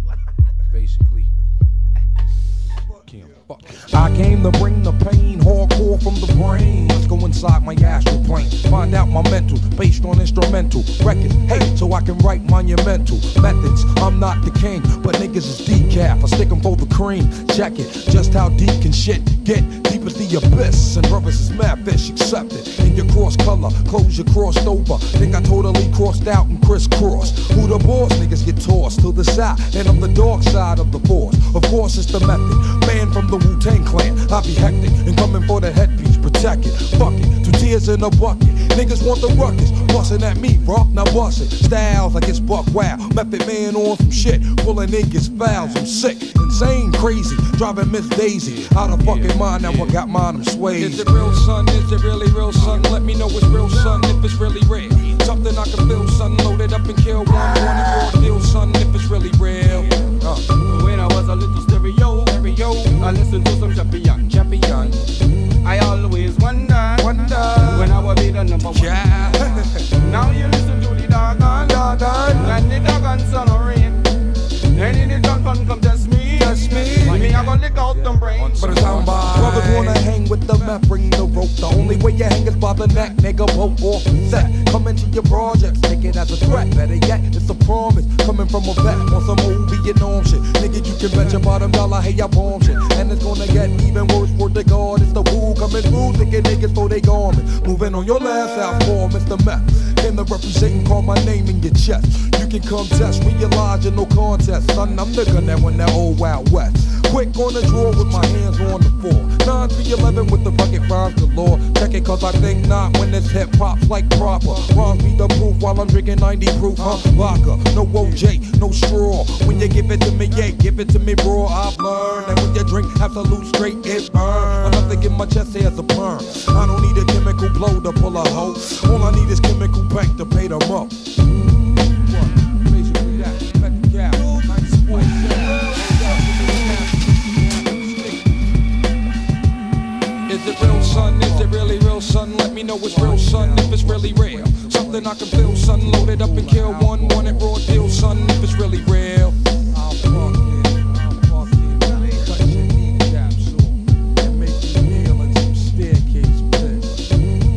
Basically. I came to bring the pain, hardcore from the brain. Let's go inside my astral plane, find out my mental, based on instrumental records. Hey, so I can write monumental methods. I'm not the king, but niggas is decaf. I stick 'em for the cream. Check it, just how deep can shit get? Deep as the abyss, and brothers is mad fish, accept it. In your cross color, clothes you crossed over. Think I totally crossed out and crisscrossed. Who the boss? Niggas get tossed to the side, and I'm the dark side of the force. Of course it's the method, man from the Wu-Tang clan. I be hectic and coming for the headpiece, protect it. Fuck it, 2 tears in a bucket. Niggas want the ruckus, bustin' at me, bro. Now bust it. Styles like it's buck wow. Method man on some shit, pulling niggas fouls. I'm sick, insane, crazy, driving Miss Daisy out of fucking mind. Now I got mine, I'm swayed. Is it real, son? Is it really real, son? Let me know it's real, son, if it's really real. Something I can feel, son. Loaded up and kill one. Want it raw deal, son, if it's really real. When I was a little stereo, I listened to some champion. I always wonder when I will be the number one. Yeah. Now you listen to the doggone, and the doggone son of rain. And in the gun come test me. Me, I gonna lick out them brains. But it's on by. Brothers wanna hang with the map, bring the rope. The only way you hang is by the neck, nigga. Boat off the set. Come into your projects, take it as a threat. Better yet, it's a promise coming from a vet on some old Vietnam shit. Nigga, you can bet your bottom dollar, hey, I bomb shit. And it's gonna get even worse for the God. It's the Wu coming through, thinking niggas for they garment. Moving on your last out for Mr. Meth. Came to represent and call my name in your chest. You can come test, realize you're no contest. Son, I'm the gun that went that old Wild West. Quick on the draw with my hands on the floor. 9 3 11 with the bucket rhymes galore. Check it cause I think not when this hip hop's like proper. Rhymes be the proof while I'm drinking 90 proof, huh? Vodka, no OJ, no straw. When you give it to me, yeah, give it to me raw. I've learned that when you drink absolute straight, it burn. Enough to get my chest hair as a perm. I don't need a chemical blow to pull a hoe. All I need is chemical bank to pay them up. Basically that, back the cap, nice boy. Is it real, son? Is it really real, son? Let me know it's real, son, if it's really real. Something I can feel, son. Loaded up and kill one. Want it raw deal, son, if it's really real. I'll fuck it, cut your kneecaps off and make you kneel in some staircase bliss.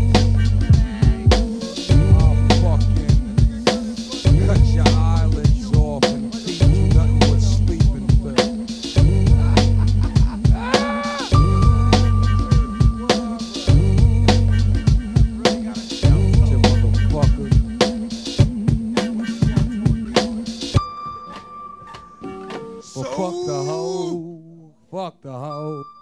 I'll fucking cut your eyelids off and feed you nothing but sleeping pills. Well, fuck the hoe.